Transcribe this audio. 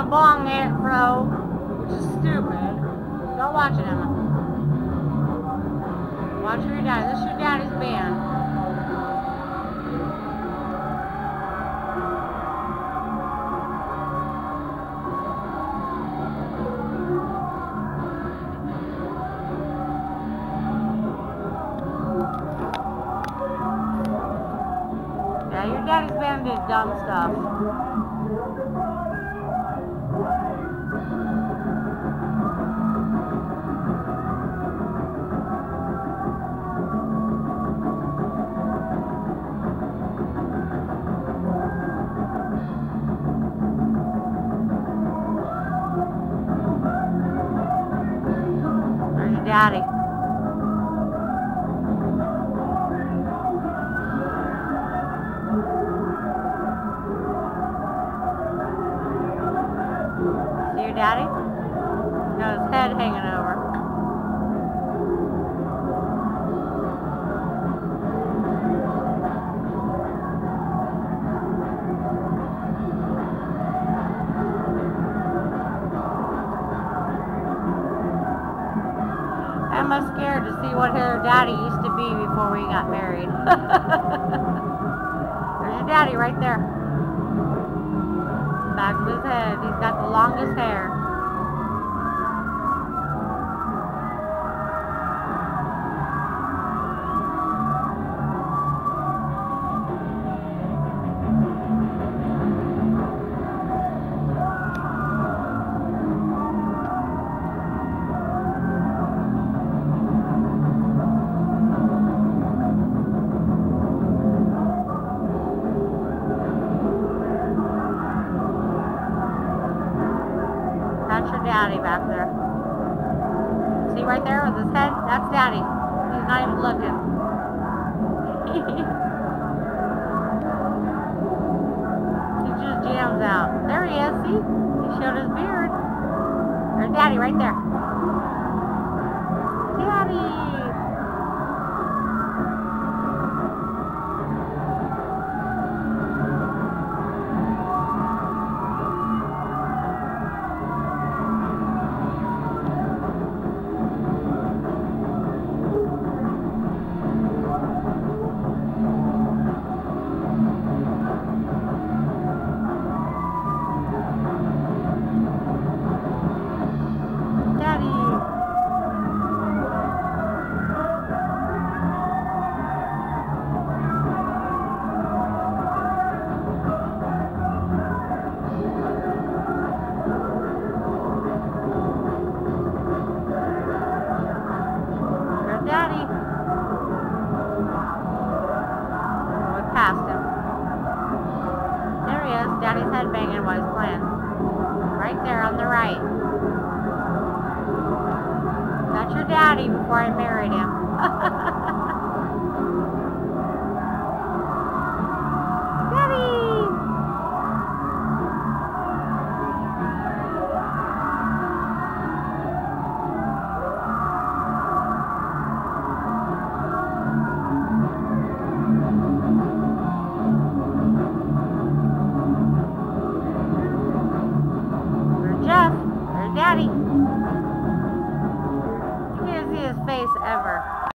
can't belong in it, bro. Which is stupid. Don't watch it, Emma. Watch your dad. This is your daddy's band. Yeah, your daddy's band did dumb stuff. There's your daddy. See your daddy? He's got his head hanging over. Emma's scared to see what her daddy used to be before we got married. There's your daddy right there. Back of his head. He's got the longest hair. That's your daddy back there. See right there with his head? That's daddy. He's not even looking. He just jams out. There he is, see? He showed his beard. There's daddy right there. Daddy! Daddy. We passed him. There he is. Daddy's head banging while he's playing. Right there on the right. That's your daddy before I married him. Daddy! Jeff, there's Daddy. You can't see his face ever.